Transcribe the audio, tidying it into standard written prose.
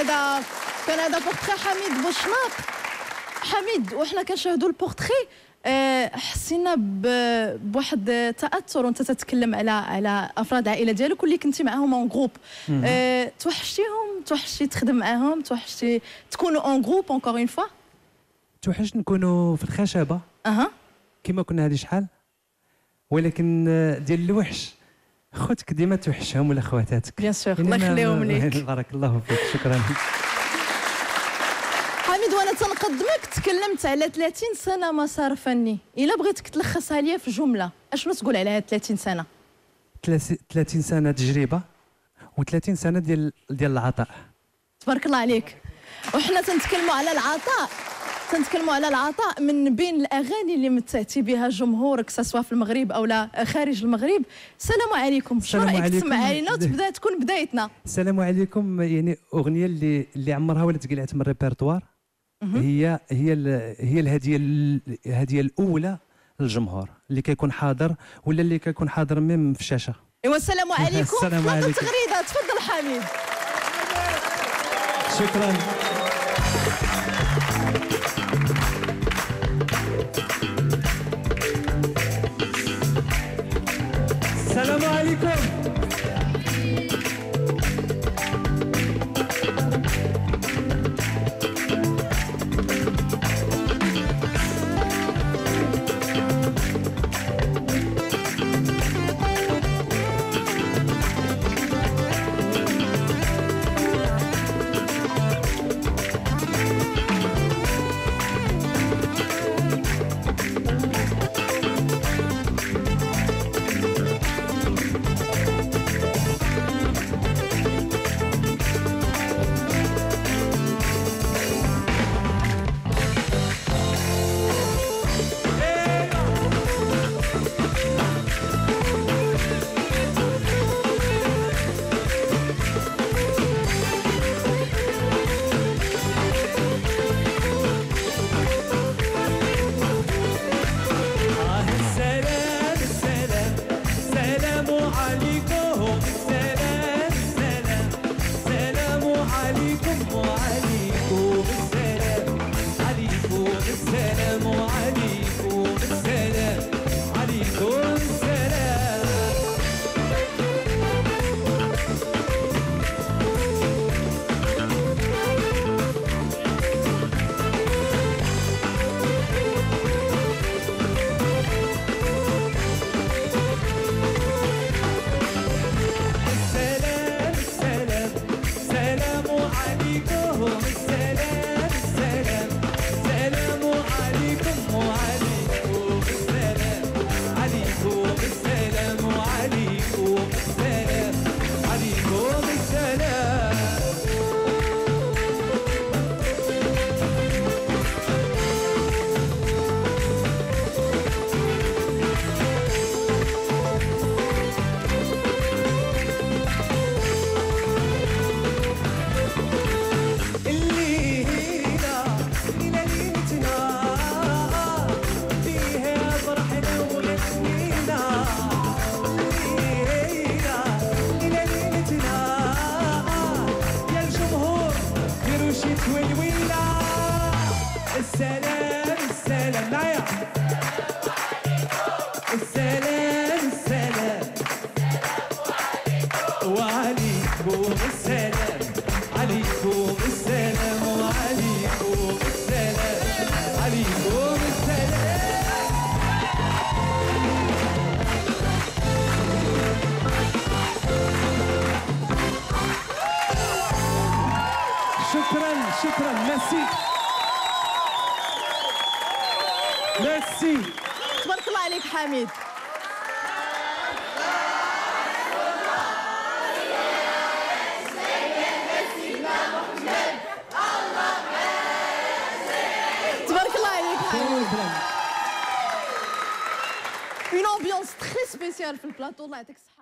هذا بورتري حميد بوشناق. حميد وحنا كنشاهدوا البورتري حسينا بواحد التاثر وانت تتكلم على افراد العائله ديالك واللي كنتي معاهم اون جروب. توحشتي تخدم معاهم، توحشتي تكونوا اون جروب اونكور اون فوا؟ توحشت نكونوا في الخشبه كما كنا هذه شحال، ولكن ديال الوحش خوتك ديما توحشهم ولا خواتاتك. بيان سور، الله يخليهم ليك. بارك الله فيك، شكرا. حميد وانا تنقدمك تكلمت على 30 سنه مسار فني، الا بغيتك تلخصها ليا في جمله اشنو تقول على هاد 30 سنه؟ 30 سنه تجربه و30 سنه ديال العطاء. تبارك الله عليك. وحنا تنتكلموا على العطاء من بين الاغاني اللي متعتي بها جمهورك سواء في المغرب او لا خارج المغرب. السلام عليكم، شنو رايك تسمع علينا وتبدا تكون بدايتنا؟ السلام عليكم. يعني اغنيه اللي عمرها ولا تقلعت من الريبرتوار، هي الهديه الاولى للجمهور اللي كيكون حاضر ولا اللي كيكون حاضر ميم في الشاشه. ايوا السلام عليكم. السلام عليكم. تغريده تفضل حميد. شكرا. السلام عليكم. السلام معايا. السلام وعليكم السلام، عليكم السلام وعليكم السلام، عليكم السلام. شكرا ميرسي. تبارك الله عليك حميد. تبارك الله عليك حميد. Une ambiance très spéciale في البلاطو، الله يعطيك الصحة.